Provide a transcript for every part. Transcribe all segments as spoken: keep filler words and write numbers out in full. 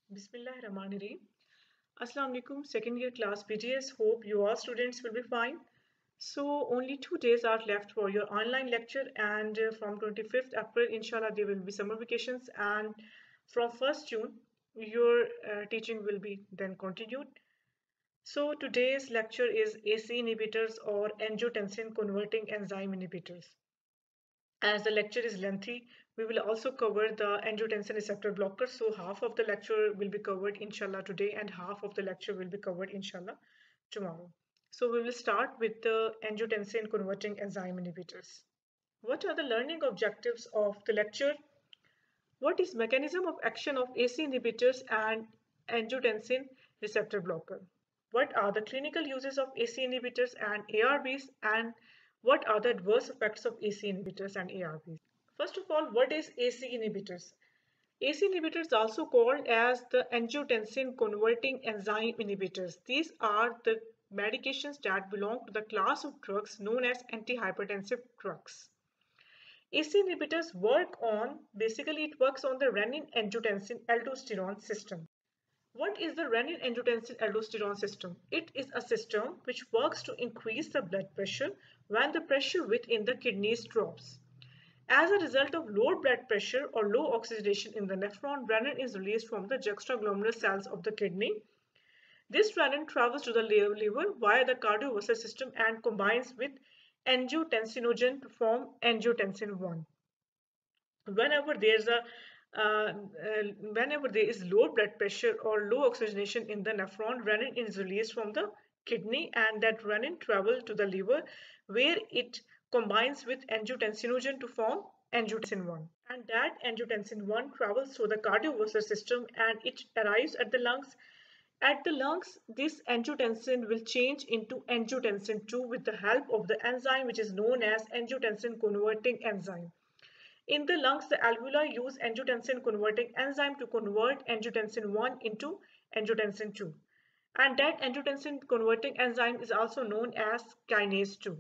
Bismillahirrahmanirrahim. Assalamu alaikum, second year class B G S. Hope you all students will be fine. So only two days are left for your online lecture, and uh, from twenty-fifth April, inshallah, there will be summer vacations, and from first June, your uh, teaching will be then continued. So today's lecture is A C inhibitors or angiotensin converting enzyme inhibitors. As the lecture is lengthy, we will also cover the angiotensin receptor blocker. So half of the lecture will be covered inshallah today and half of the lecture will be covered inshallah tomorrow. So we will start with the angiotensin converting enzyme inhibitors. What are the learning objectives of the lecture? What is mechanism of action of A C inhibitors and angiotensin receptor blocker? What are the clinical uses of A C inhibitors and A R Bs, and what are the adverse effects of A C inhibitors and A R Bs? First of all, what is A C inhibitors? A C inhibitors, also called as the angiotensin converting enzyme inhibitors. These are the medications that belong to the class of drugs known as antihypertensive drugs. A C inhibitors work on, basically it works on the renin-angiotensin-aldosterone system. What is the renin-angiotensin-aldosterone system? It is a system which works to increase the blood pressure when the pressure within the kidneys drops. As a result of low blood pressure or low oxygenation in the nephron, renin is released from the juxtaglomerular cells of the kidney. This renin travels to the liver via the cardiovascular system and combines with angiotensinogen to form angiotensin one. Whenever there's a uh, uh, whenever there is low blood pressure or low oxygenation in the nephron, renin is released from the kidney, and that renin travels to the liver where it combines with angiotensinogen to form angiotensin one. And that angiotensin one travels through the cardiovascular system and it arrives at the lungs. At the lungs, this angiotensin will change into angiotensin two with the help of the enzyme which is known as angiotensin converting enzyme. In the lungs, the alveoli use angiotensin converting enzyme to convert angiotensin one into angiotensin two. And that angiotensin converting enzyme is also known as kinase two.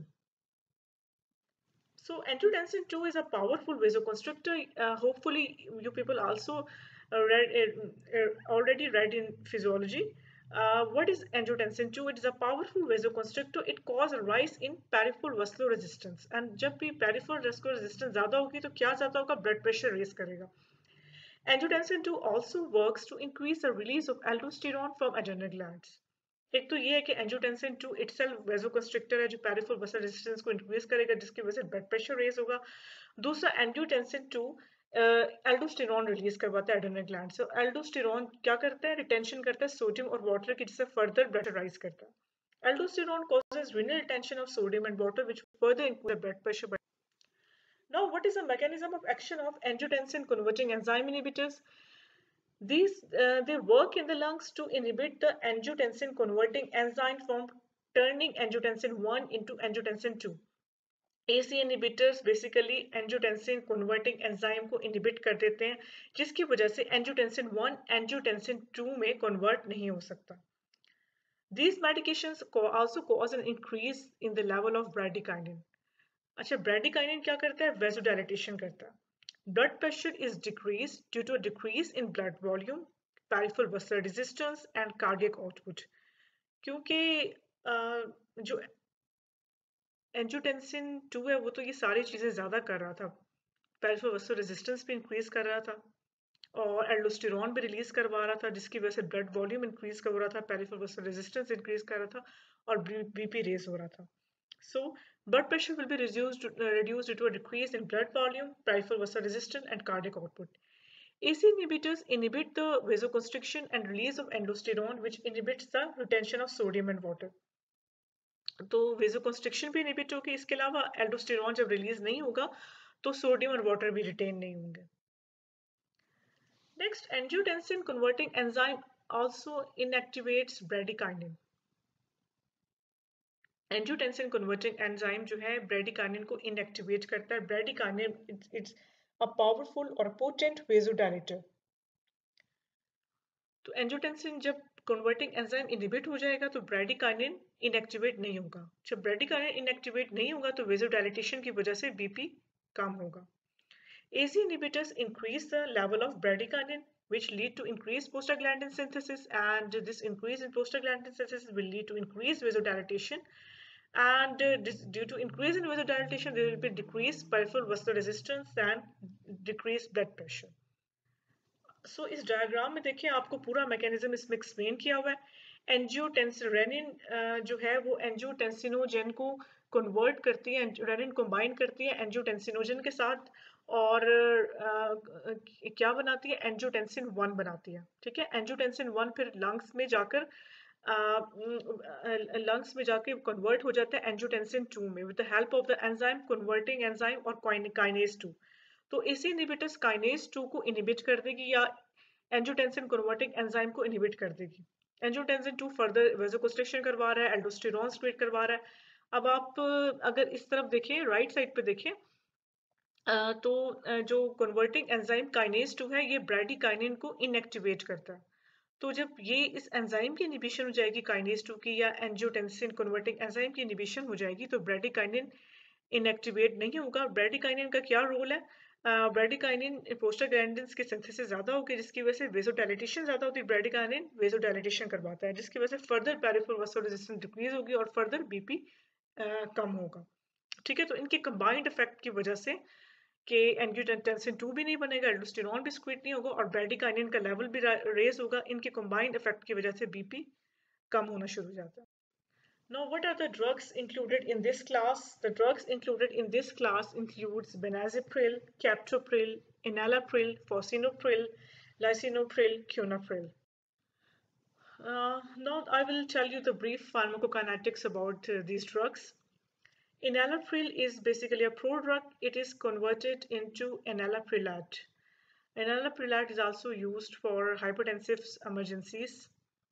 So angiotensin two is a powerful vasoconstrictor. Uh, hopefully you people also uh, read, uh, uh, already read in physiology. Uh, what is angiotensin two? It is a powerful vasoconstrictor. It causes a rise in peripheral vascular resistance. And जब भी peripheral vascular resistance ज़्यादा होगी तो क्या ज़्यादा होगा? Blood pressure raise करेगा. Angiotensin two also works to increase the release of aldosterone from adrenal glands. एक तो ये है कि एंजियोटेंसिन टू इटसेल्फ वेसोकंस्ट्रिक्टर है जो पेरिफेरल वसल रेजिस्टेंस को इंक्रीज करेगा जिसकी वजह से ब्लड प्रेशर रेज होगा. दूसरा एंजियोटेंसिन टू एल्डोस्टेरॉन रिलीज करवाता है एड्रेनल ग्लैंड से. एल्डोस्टेरॉन क्या करता है? रिटेंशन करता है सोडियम और वाटर की जिससे फर्दर ब्लड राइज करता है. Aldosterone causes renal retention of sodium and water which further increase the blood pressure. Now what is the mechanism of action of angiotensin converting enzyme inhibitors? These uh, they work in the lungs to inhibit the angiotensin converting enzyme from turning angiotensin one into angiotensin two. A C inhibitors basically angiotensin converting enzyme को inhibit कर देते हैं जिसकी वजह से angiotensin one angiotensin two में convert नहीं हो सकता. These medications also cause an increase in the level of bradykinin. अच्छा, bradykinin क्या करता है? Vasodilatation करता है. Blood pressure is decreased due to a decrease in blood volume, peripheral vascular resistance and cardiac output. क्योंकि जो एंजियोटेंसिन टू है वो तो ये सारी चीज़ें ज़्यादा कर रहा था. पेरिफेरल वैस्कुलर रेजिस्टेंस भी इंक्रीज कर रहा था और एल्डोस्टेरॉन भी रिलीज करवा रहा था जिसकी वजह से ब्लड वॉल्यूम इंक्रीज कर रहा था, पेरिफेरल वैस्कुलर रेजिस्टेंस इंक्रीज कर रहा था और बीपी रेज हो रहा था. So blood pressure will be reduced, uh, reduced due to a decrease in blood volume, peripheral vascular resistance, and cardiac output. A C inhibitors inhibit the vasoconstriction and release of aldosterone, which inhibits the retention of sodium and water. तो vasoconstriction भी inhibit होगी, इसके अलावा aldosterone जब release नहीं होगा तो sodium और water भी retain नहीं होंगे. Next, angiotensin converting enzyme also inactivates bradykinin. Angiotensin converting enzyme जो है ब्रेडिकानिन को इनएक्टिवेट करता है. ब्रेडिकानिन इट्स अ पावरफुल और पोटेंट वेसोडायलेटर. तो एंजियोटेंसिन जब कन्वर्टिंग एंजाइम इनहिबिट हो जाएगा तो ब्रेडिकानिन इनएक्टिवेट नहीं होगा. जब ब्रेडिकानिन इनएक्टिवेट नहीं होगा तो वेसोडायलेटेशन की वजह से बीपी कम होगा. A C inhibitors increase the level of bradykinin which lead to increased prostaglandin synthesis, and this increase in prostaglandin synthesis will lead to increased vasodilatation, and uh, this, due to increase in vasodilatation there will be decreased peripheral vascular resistance and decreased blood pressure. So so, इस diagram में देखिए आपको पूरा mechanism इसमें explain किया हुआ है। Angiotensin rennin जो है वो एंजियोटेंसिनोजन को कन्वर्ट करती है, रेनिन कंबाइन करती है एंजियोटेंसिनोजन के साथ, और आ, क्या बनाती है, एंजियोटेंसिन वन बनाती है। ठीक है, एंजियोटेंसिन वन फिर लंग्स में जाकर लंग्स में जाकर कन्वर्ट हो जाता है एंजियोटेंसिन टू में with the help of the enzyme converting enzyme और काइनेज टू। तो एसी इनहिबिटर्स काइनेज टू को इनहिबिट कर देगी या एंजियोटेंसिन कन्वर्टिंग एंजाइम को इनहिबिट कर देगी। एंजियोटेंसिन टू फर्दर वेसोकंस्ट्रिक्शन करवा रहा है, एल्डोस्टेरॉन क्रिएट करवा रहा है। अब आप अगर इस तरफ देखें, राइट साइड पे देखें, तो जो कन्वर्टिंग एंजाइम काइनेज टू है ये ब्रैडिकाइनिन को इनएक्टिवेट करता है। तो जब ये इस एंजाइम की इनहिबिशन हो जाएगी काइनेज टू की, या एंजियोटेंसिन कन्वर्टिंग एंजाइम की इनहिबिशन हो जाएगी, तो ब्रैडिकाइनिन इनएक्टिवेट नहीं होगा। ब्रैडिकाइनिन का क्या रोल है? ब्रैडिकाइनिन प्रोस्टाग्लैंडिन्स की सिंथेसिस ज्यादा होगी, जिसकी वजह से वेसोडाइलेटेशन ज्यादा होती है। ब्रैडिकाइनिन वेसोडाइलेटेशन करवाता है, जिसकी वजह से further peripheral vascular resistance decrease होगी और फर्दर बीपी कम होगा। ठीक है, तो इनके कंबाइंड इफेक्ट की वजह से कि एंजियोटेंसिन टू भी नहीं बनेगा, एल्डोस्टेरॉन भी स्क्वीट नहीं होगा और ब्रैडिकाइनिन का लेवल भी रेज होगा। इनके कंबाइंड इफेक्ट की वजह से बीपी कम होना शुरू हो जाता है। Now, what are the drugs included in this class? The drugs included in this class includes benazepril, captopril, enalapril, fosinopril, lisinopril, quinapril. Uh, now, I will tell you the brief pharmacokinetics about uh, these drugs. Enalapril is basically a prodrug. It is converted into enalaprilat. Enalaprilat is also used for hypertensive emergencies.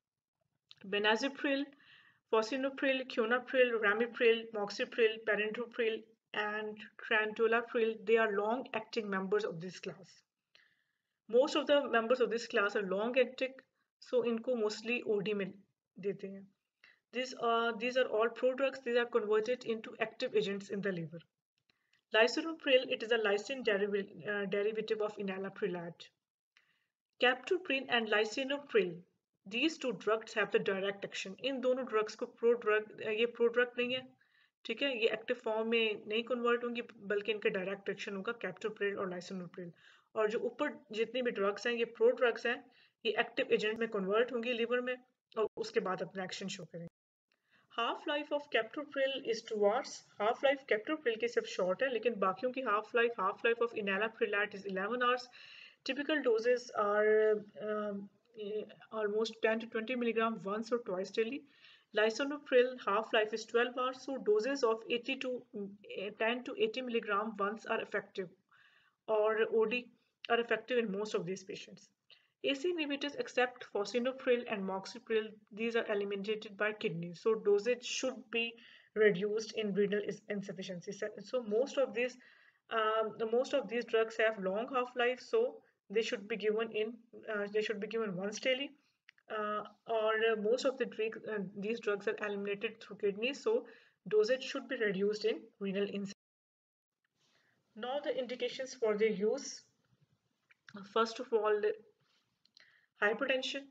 Benazepril, fosinopril, quinapril, ramipril, moxapril, perindopril, and trantolapril, they are long-acting members of this class. Most of the members of this class are long-acting, so इनको mostly O D में देते हैं. These are, these are all prodrugs. These are converted into active agents in the liver. Lisinopril, it is a lysine deriv uh, derivative of enalaprilat. Captopril and lisinopril, these two drugs have the direct action. इन दोनों drugs को prodrug, ये prodrug नहीं है, ठीक है, ये active form में नहीं convert होंगी, बल्कि इनका direct action होगा captopril और lisinopril। और जो ऊपर जितनी भी drugs हैं ये prodrugs हैं, ये active agent में convert होंगी liver में और उसके बाद अपना action show करेंगे। Half life of captopril is two hours. Half life captopril की सिर्फ शॉर्ट है, लेकिन बाकियों की half life half life of enalaprilat is eleven hours. Typical doses are um, almost ten to twenty milligram once or twice daily. Lisinopril half life is twelve hours, so doses of eighty to ten to eighty milligram once are effective, or O D are effective in most of these patients. A C E inhibitors except fosinopril and moxapril, these are eliminated by kidneys, so dosage should be reduced in renal insufficiency. So most of these um, most of these drugs have long half-life, so they should be given in uh, they should be given once daily, uh, or uh, most of the drug, uh, these drugs are eliminated through kidneys, so dosage should be reduced in renal insufficiency. Now the indications for their use. First of all, hypertension.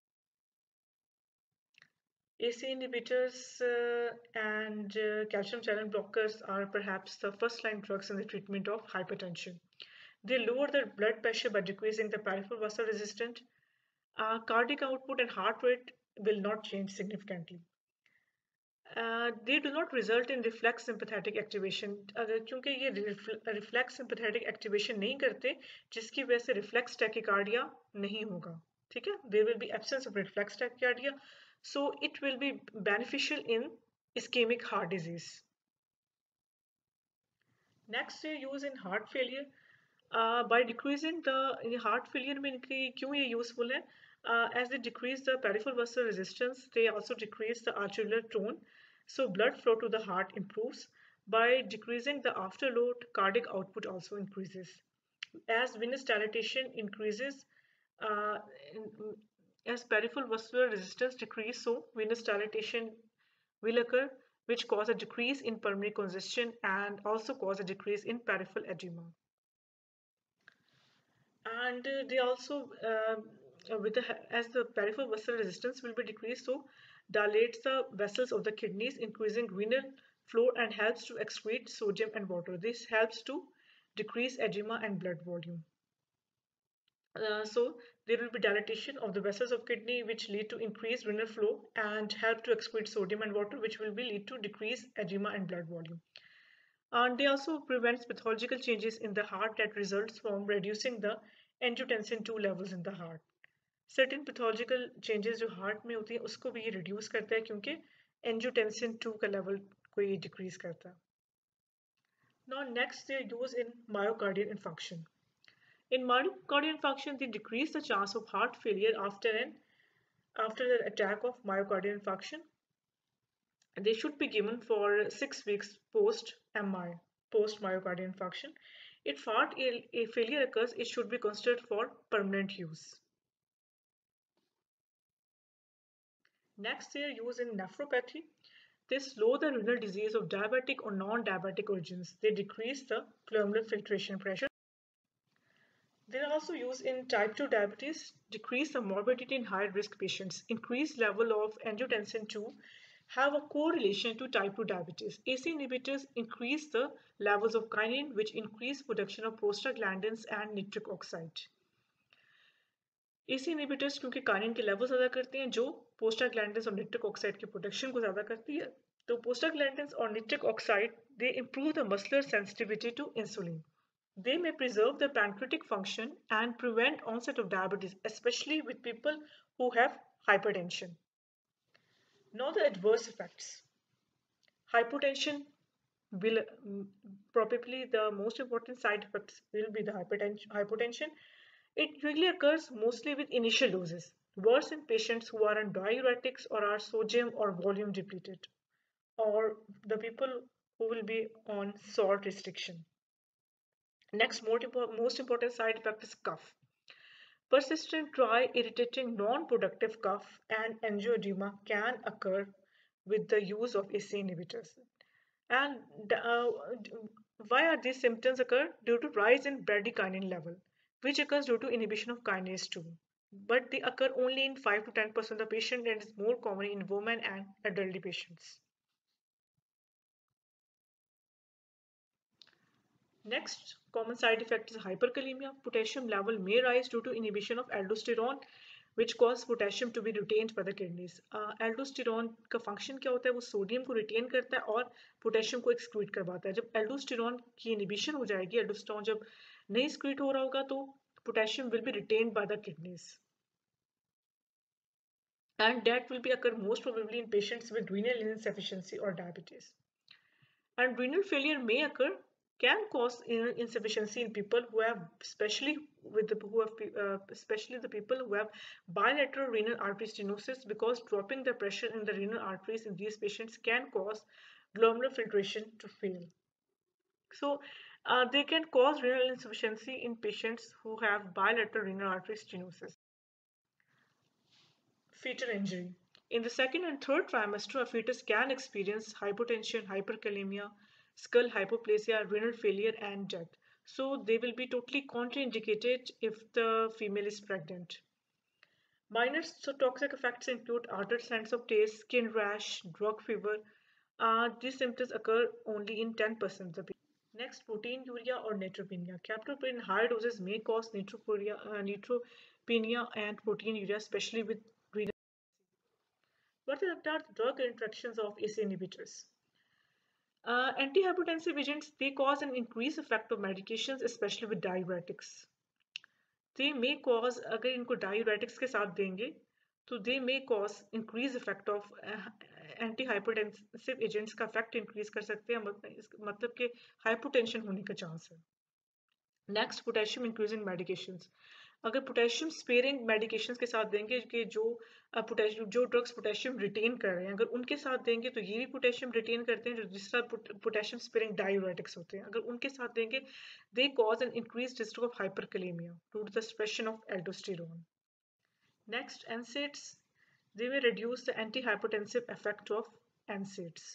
A C E inhibitors uh, and uh, calcium channel blockers are perhaps the first line drugs in the treatment of hypertension. They lower the blood pressure by decreasing the peripheral vascular resistance. Uh, cardiac output and heart rate will not change significantly. Uh, they do not result in reflex sympathetic activation, अगर क्योंकि ये reflex sympathetic activation नहीं करते, जिसकी वजह से reflex tachycardia नहीं होगा। ठीक है, there will be absence of reflex tachycardia, so it will be beneficial in ischemic heart disease. Next, they use in heart failure. Uh, by decreasing the heart failure में इनकी क्यों ये useful है? Uh, as they decrease the peripheral vascular resistance, they also decrease the arterial tone, so blood flow to the heart improves. By decreasing the afterload, cardiac output also increases. As venous dilatation increases, uh, as peripheral vascular resistance decreases, so venous dilatation will occur, which cause a decrease in pulmonary congestion and also cause a decrease in peripheral edema. and uh, they also uh, uh, with the as the peripheral vessel resistance will be decreased, so dilates the vessels of the kidneys, increasing renal flow and helps to excrete sodium and water. This helps to decrease edema and blood volume. Uh, so there will be dilatation of the vessels of kidney, which lead to increased renal flow and help to excrete sodium and water, which will be lead to decreased edema and blood volume. And they also prevents pathological changes in the heart that results from reducing the angiotensin two levels in the heart. Certain pathological changes जो heart में होती है उसको भी ये reduce करता है क्योंकि एंजियोटेंसिन टू का लेवल को ये डिक्रीज करता है. Now next they use in myocardial infarction. In myocardial infarction, they decrease the chance of heart failure after an after the attack of myocardial infarction. They should be given for six weeks post M I, post myocardial infarction. If heart a failure occurs, it should be considered for permanent use. Next, they are used in nephropathy. They slow the renal disease of diabetic or non-diabetic origins. They decrease the glomerular filtration pressure. They are also used in type two diabetes, decrease the morbidity in high-risk patients. Increased level of angiotensin two have a correlation to type two diabetes. A C E inhibitors increase the levels of kinin, which increase production of prostaglandins and nitric oxide. A C E inhibitors क्योंकि kinin के level ज़्यादा करते हैं जो prostaglandins और nitric oxide की production को ज़्यादा करती है. तो प्रोस्टाग्लैंडिन्स और nitric oxide they improve the muscular sensitivity to insulin. They may preserve the pancreatic function and prevent onset of diabetes, especially with people who have hypertension. Now the adverse effects. Hypotension will mm, probably the most important side effects will be the hypertension. hypotension. It usually occurs mostly with initial doses, worse in patients who are on diuretics or are sodium or volume depleted, or the people who will be on salt restriction. Next, most important side effect is cough. Persistent, dry, irritating, non-productive cough and angioedema can occur with the use of A C E inhibitors. And uh, why are these symptoms occur? Due to rise in bradykinin level, which occurs due to inhibition of kinase two. But they occur only in five to ten percent of the patient and is more common in women and elderly patients. Next common side effect is hyperkalemia. Potassium level may rise due to inhibition of aldosterone, which cause potassium to be retained by the kidneys. Uh, aldosterone का function क्या होता है? वो sodium को retain करता है और potassium को excrete करवाता है. जब aldosterone की inhibition हो जाएगी, aldosterone जब नहीं excrete हो रहा होगा तो potassium will be retained by the kidneys. And that will be occur most probably in patients with renal insufficiency or diabetes. And renal failure may occur, can cause renal insufficiency in people who have, especially with the who have, uh, especially the people who have bilateral renal artery stenosis, because dropping the pressure in the renal arteries in these patients can cause glomerular filtration to fail. So uh, they can cause renal insufficiency in patients who have bilateral renal artery stenosis. Fetal injury. In the second and third trimester, a fetus can experience hypotension, hyperkalemia, skull hypoplasia, renal failure, and death. So they will be totally contraindicated if the female is pregnant. Minor so toxic effects include altered sense of taste, skin rash, drug fever. Uh, these symptoms occur only in ten percent of the people. Next, proteinuria or neutropenia. Captopril in higher doses may cause neutropenia, uh, neutropenia and proteinuria, especially with renal. What are the drug interactions of A C E inhibitors? Uh, antihypertensive agents, they cause an increased effect of medications, especially with diuretics. They may cause, अगर इनको diuretics के साथ देंगे, तो they may cause increased effect of uh, antihypertensive agents का effect increase कर सकते हैं, मतलब कि hypotension होने का chance है. Next, potassium increasing medications. अगर पोटेशियम स्पेयरिंग मेडिकेशंस के साथ देंगे कि जो पोटेशियम जो ड्रग्स पोटेशियम रिटेन कर रहे हैं, अगर उनके साथ देंगे तो ये भी पोटेशियम रिटेन करते हैं जो जिस तरह पोटेशियम स्पेयरिंग डायूरेटिक्स होते हैं. अगर उनके साथ देंगे they cause an increase risk of hyperkalaemia due to the suppression of aldosterone. Next, NSAIDs. They may reduce the antihypertensive effect of NSAIDs.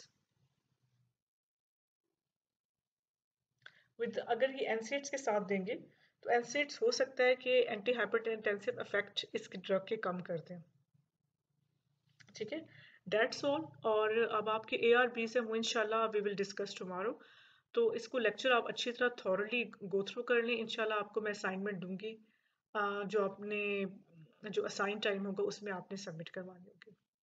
With अगर ये एनसेड्स के साथ देंगे तो एनसेड्स हो सकता है कि एंटी हाइपरटेंसिव इफेक्ट इसकी ड्रग के कम कर दें। ठीक है, डेट्स ऑल। और अब आपके ए आर बी से वो इंशाल्लाह वी विल डिस्कस टुमारो। तो इसको लेक्चर आप अच्छी तरह थॉरली गो थ्रू कर लें। इंशाल्लाह आपको मैं असाइनमेंट दूंगी, आ, जो आपने जो असाइन टाइम होगा उसमें आपने सबमिट करवानी होगी।